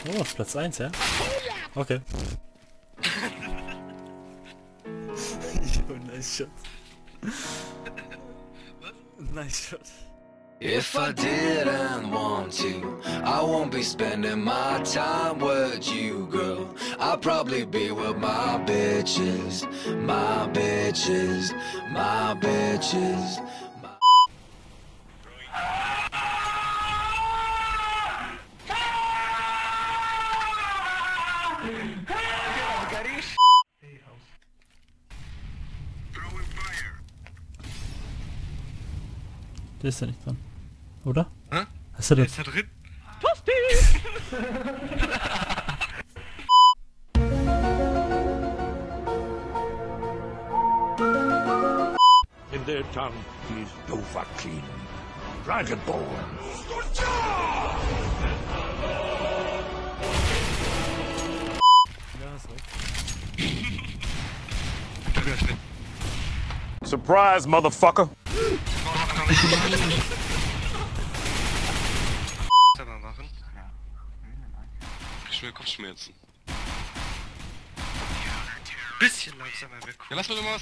Oh, auf Platz 1, ja? Okay. Nice shot. Nice shot. If I didn't want to, I won't be spending my time with you, girl. I'll probably be with my bitches, my bitches, my bitches. Der ist ja nicht dran. Oder? Hä? Hast du das? Ist da drin? Tosti! In their tongue, he's Dovahkiin, Dragonborn. Ja, hast recht. Surprise, motherfucker! Selber machen. Ich will Kopfschmerzen. Bisschen langsamer weg. Ja, lass mal doch mal was.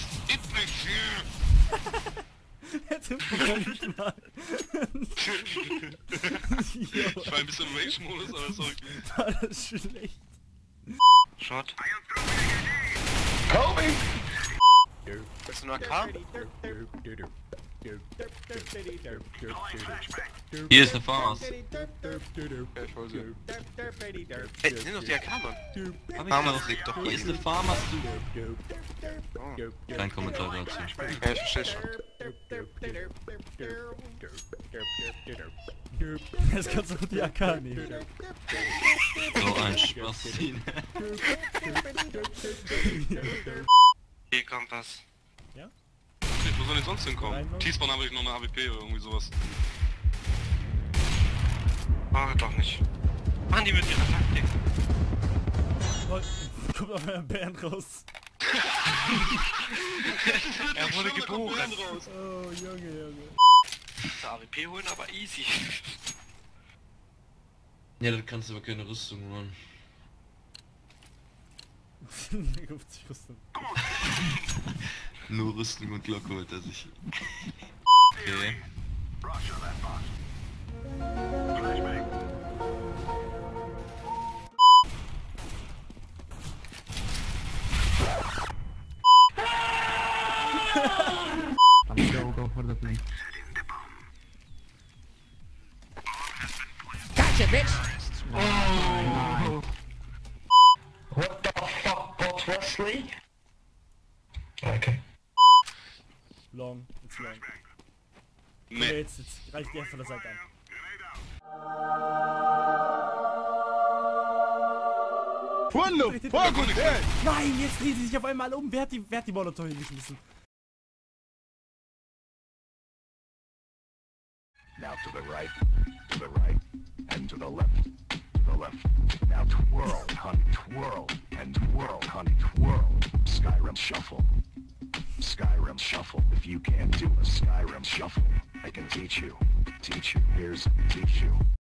Hätte man nicht mal. Ich war ein bisschen im Rage-Modus, aber ist okay. War das schlecht. Shot. Kobe! Willst du nur AK? Hier ist eine Farm. Ja, ich hol sie. Hey, nimm doch die AK, Mann. Farmers liegt doch. Hier ist eine Farm, hast du. Kein Kommentar dazu. Ja, ich versteh schon. Jetzt kannst du die AK nehmen. So ein Spaß. Hier kommt was. Ja? Wo soll ich sonst hinkommen? Reinmachen? T-Spawn habe ich noch eine AWP oder irgendwie sowas. Ah, doch nicht. Machen die mit ihrer Taktik. Oh, kommt auf meinen Bären raus. Er wurde geboren. Oh, Junge. Zur AWP holen, aber easy. Ja, das kannst du aber keine Rüstung machen. 50 Rüstung. Nur Rüstung und Glocke holt er sich. Okay. Go for the plane. Gotcha, bitch! Oh. What the fuck, Bob Wesley? Okay. Long, it's long. Nee. Okay, jetzt reicht die von der Seite an. What the fuck was that? Nein, jetzt dreht sie sich auf einmal um. Wer hat die Molotov hingeschmissen? Now to the right, and to the left, Now twirl, honey, twirl, and twirl, honey, twirl. Skyrim shuffle. Skyrim shuffle. If you can't do a Skyrim shuffle, I can teach you. Here's teach you.